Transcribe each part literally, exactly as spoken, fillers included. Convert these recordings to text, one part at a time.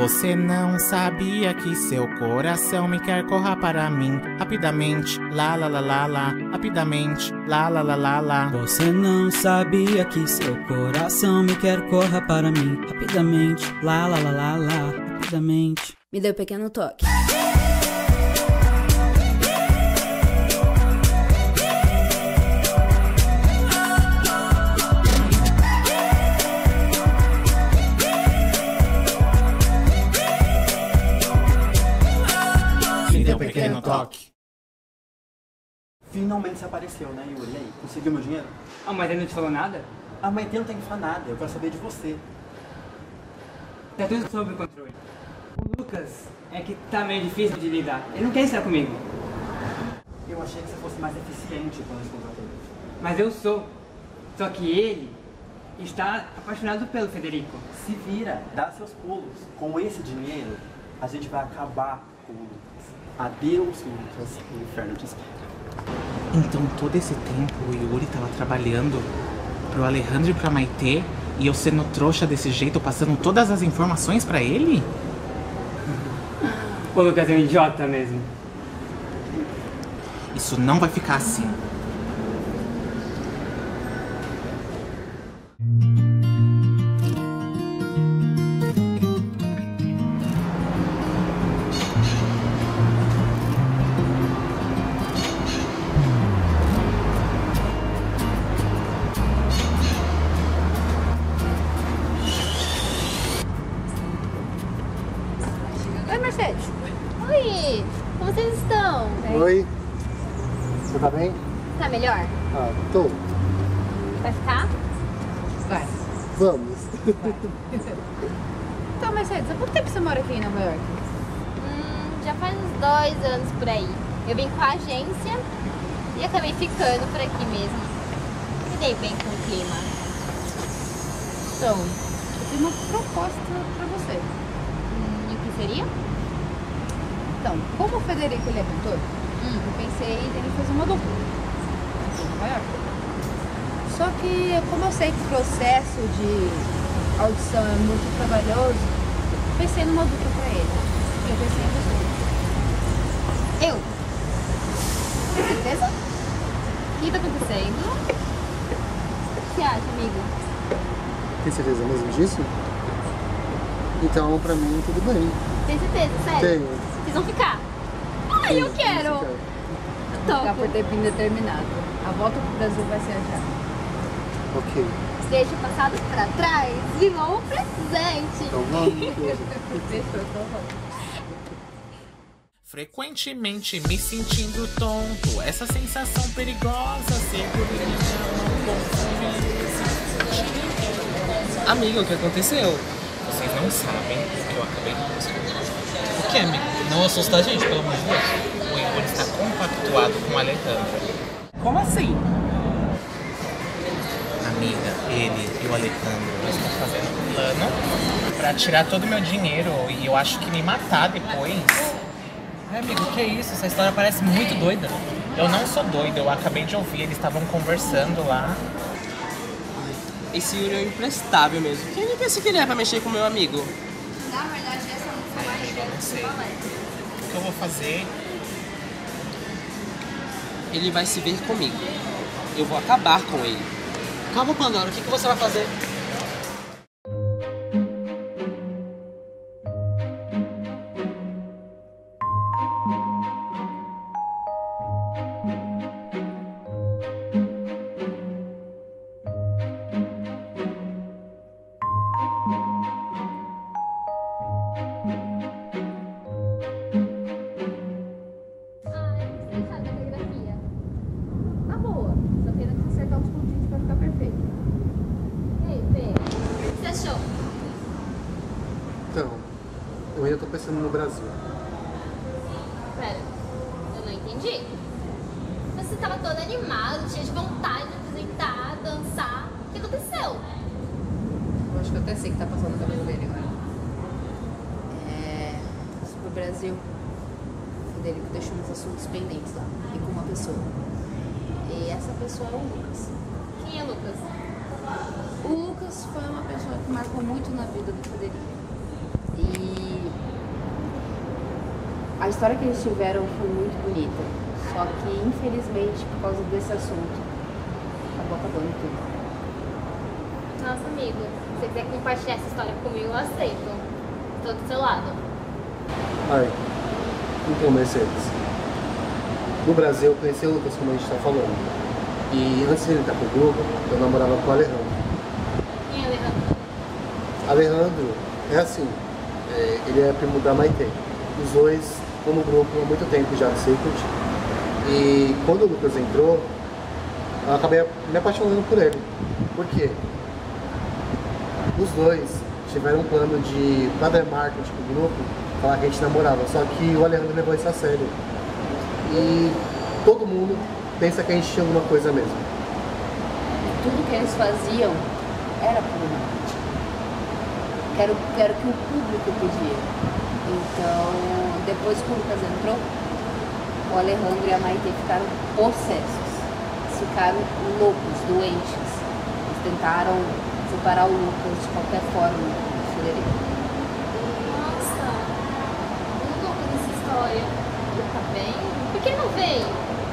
Você não sabia que seu coração me quer, corra para mim rapidamente, lá lá lá lá lá, rapidamente, lá lá lá lá lá. Você não sabia que seu coração me quer, corra para mim rapidamente, lá lá lá lá lá, rapidamente. Me deu um pequeno toque. Me deu um pequeno toque. Finalmente você apareceu, né, Yuri? E aí, conseguiu meu dinheiro? A mãe dele não te falou nada? A mãe dele não tem que falar nada, eu quero saber de você. Tá tudo sob controle. O Lucas é que tá meio difícil de lidar. Ele não quer estar comigo. Eu achei que você fosse mais eficiente quando eu contratei. Mas eu sou. Só que ele está apaixonado pelo Federico. Se vira, dá seus pulos. Com esse dinheiro, a gente vai acabar com o Lucas. Adeus, Lucas, o inferno te espera. Então todo esse tempo o Yuri tava trabalhando pro Alejandro e pra Maitê e eu sendo trouxa desse jeito, passando todas as informações pra ele? O Lucas é um idiota mesmo. Isso não vai ficar assim. Oi, Mercedes. Oi, como vocês estão? Oi, você tá bem? Tá melhor? Ah, tô. Vai ficar? Vai. Vamos. Então, Mercedes, há quanto tempo você mora aqui em Nova York? Hum, já faz uns dois anos por aí. Eu vim com a agência e acabei ficando por aqui mesmo. Me dei bem com o clima. Então, eu tenho uma proposta pra você. Hum, e o que seria? Então, como o Federico ele é cantor, Hum. eu pensei em fazer uma dupla aqui em Nova York. Só que, como eu sei que o processo de audição é muito trabalhoso, eu pensei numa dupla pra ele. Eu pensei em você. Eu? Tem certeza? O que tá acontecendo? O que você acha, amigo? Tem certeza mesmo disso? Então, pra mim, tudo bem. Tem certeza, sério? Tenho. Vocês vão ficar? Ai, eu quero! Você quer? Eu Ficar por topo. tempo indeterminado. A volta pro Brasil vai ser já. Ok. Deixa o passado pra trás, viva o presente! Então vamos. Fechou, então vamos. Frequentemente me sentindo tonto, essa sensação perigosa, segurinha, Amiga, o que aconteceu? Vocês não sabem o que eu acabei de descobrir. O que, amigo? Não assusta a gente, pelo amor de Deus. O Yuri está compactuado com o Alejandro. Como assim? Amiga, ele e o Alejandro estão fazendo um plano pra tirar todo o meu dinheiro e eu acho que me matar depois. Ai, amigo, o que é isso? Essa história parece muito doida. Eu não sou doido, eu acabei de ouvir, eles estavam conversando lá. Esse Yuri é imprestável mesmo. Quem ele pensa que ele é pra mexer com o meu amigo? Na verdade, essa é uma barriga Não sei. O que eu vou fazer? Ele vai se ver comigo. Eu vou acabar com ele. Calma, Pandora, o que, que você vai fazer? Ah, eu não sei da caligrafia. Tá boa, só pena que acertar os pontinhos pra ficar perfeito. E aí, Fê? O que você achou? Então, eu ainda tô pensando no Brasil. Pera, eu não entendi. Você tava todo animado, cheio de vontade de apresentar, dançar. O que aconteceu? Eu acho que eu até sei o que tá passando no cabelo dele agora. É. Sobre o Brasil. O Federico deixou uns assuntos pendentes lá. E com uma pessoa. E essa pessoa é o Lucas. Quem é Lucas? O Lucas foi uma pessoa que marcou muito na vida do Federico. E a história que eles tiveram foi muito bonita. Só que, infelizmente, por causa desse assunto, acabou acabando tudo. Nossa, amigo, se você quiser compartilhar essa história comigo, eu aceito. Tô do seu lado. Ai, então, Mercedes. No Brasil, eu conheci o Lucas, como a gente tá falando. E antes de ele entrar pro grupo, eu namorava com o Alejandro. Quem é Alejandro? Alejandro é assim, é, ele é primo da Maitê. Os dois estão no grupo há muito tempo já, no Secret. E quando o Lucas entrou, eu acabei me apaixonando por ele. Por quê? Os dois tiveram um plano de, pra dar marketing pro grupo, falar que a gente namorava. Só que o Alejandro levou isso a sério. E todo mundo pensa que a gente tinha alguma coisa mesmo. E tudo que eles faziam era por marketing. Era, era o que o público pedia. Então, depois que o Lucas entrou, o Alejandro e a Maitê ficaram possessos. Ficaram loucos, doentes. Eles tentaram separar o Lucas de qualquer forma do Frederico. Nossa, muito louco dessa história. Ele tá bem? Por que ele não veio?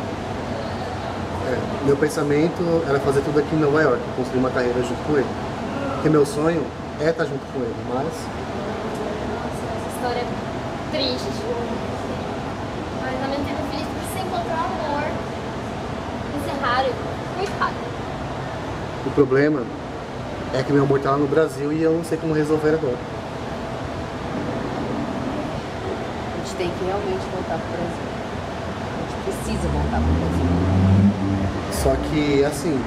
É, meu pensamento era fazer tudo aqui em Nova York, construir uma carreira junto com ele. Porque meu sonho é estar junto com ele, mas... Nossa, essa história é triste. Mas ao mesmo tempo feliz por você encontrar amor. Isso é raro, muito raro. O problema é que meu amor tá lá no Brasil e eu não sei como resolver agora. A gente tem que realmente voltar pro Brasil. A gente precisa voltar pro Brasil. Só que, assim,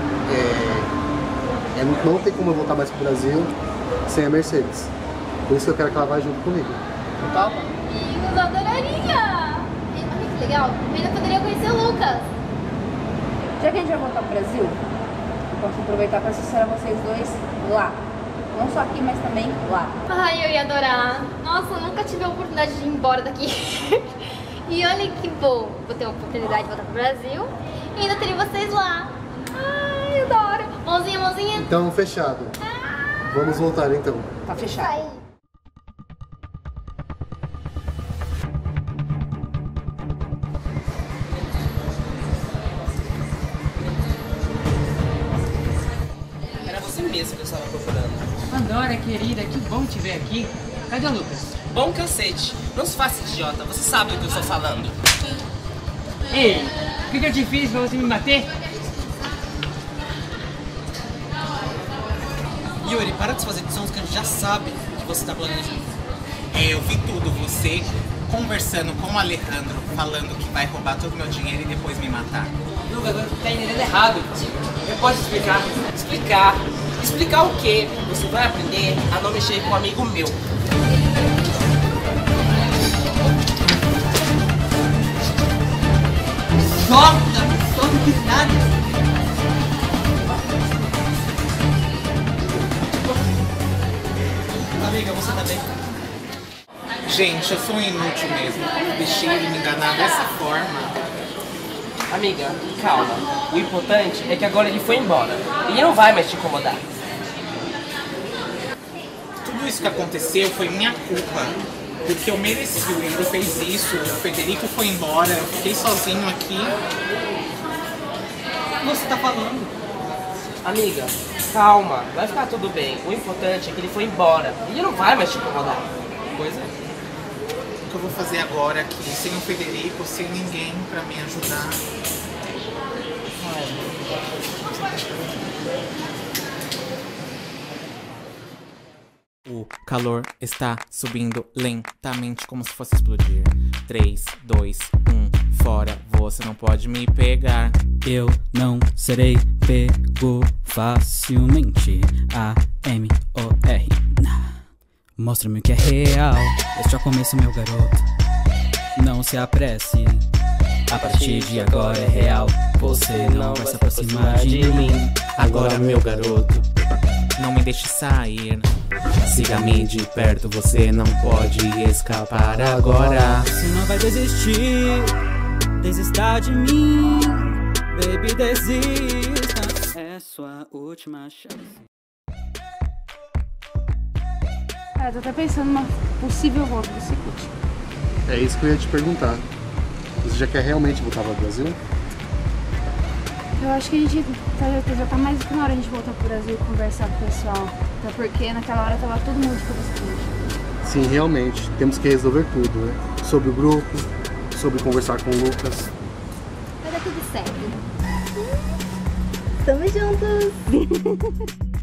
é... é, não tem como eu voltar mais pro Brasil sem a Mercedes. Por isso que eu quero que ela vá junto comigo. Topa? Amigos, adoraria! E olha que legal, eu ainda poderia conhecer o Lucas. Já que a gente vai voltar pro Brasil, eu posso aproveitar para assistir vocês dois lá. Não só aqui, mas também lá. Ai, eu ia adorar. Nossa, eu nunca tive a oportunidade de ir embora daqui. E olha que bom, vou ter a oportunidade de voltar pro Brasil e ainda teria vocês lá. Ai, eu adoro. Mãozinha, mãozinha. Então, fechado. Ah. Vamos voltar, então. Tá fechado. Sai. Era você mesmo que eu estava procurando. Pandora, querida, que bom te ver aqui. Cadê o Lucas? Bom cacete. Não se faça idiota, você sabe do que eu estou falando. Ei, o que, que eu te fiz pra você me bater? Yuri, para de fazer sons que a gente já sabe que você está planejando. É, eu vi tudo. Você conversando com o Alejandro, falando que vai roubar todo o meu dinheiro e depois me matar. Lucas, você tá entendendo errado. Eu posso explicar? Explicar? Explicar o quê? Você vai aprender a não mexer com um amigo meu. Solta! Solta que nada! Amiga, você tá bem? Gente, eu sou um inútil mesmo. Eu deixei ele me enganar dessa forma. Amiga, calma. O importante é que agora ele foi embora. Ele não vai mais te incomodar. Tudo isso que aconteceu foi minha culpa. Porque eu mereci, o Igor fez isso, o Frederico foi embora, eu fiquei sozinho aqui. O que você tá falando? Amiga, calma, vai ficar tudo bem. O importante é que ele foi embora. Ele não vai mais te incomodar. Pois é. O que eu vou fazer agora aqui, sem o Frederico, sem ninguém pra me ajudar? O calor está subindo lentamente, como se fosse explodir. três, dois, um, fora, você não pode me pegar. Eu não serei pego facilmente. A M O R. Mostra-me o que é real. Este é o começo, meu garoto. Não se apresse. A partir de agora é real. Você não vai se aproximar de mim. Agora, meu garoto, não me deixe sair. Siga-me de perto, você não pode escapar agora. Se não vai desistir, desista de mim. Baby, desista. É sua última chance. Ah, eu tô até pensando numa possível volta do Secult. É isso que eu ia te perguntar. Você já quer realmente voltar para o Brasil? Eu acho que a gente tá, já tá mais do que na hora a gente voltar pro Brasil e conversar com o pessoal. Até porque naquela hora tava todo mundo de cabeça quente. Sim, realmente. Temos que resolver tudo, né? Sobre o grupo, sobre conversar com o Lucas. Vai dar tudo certo. Tamo juntos!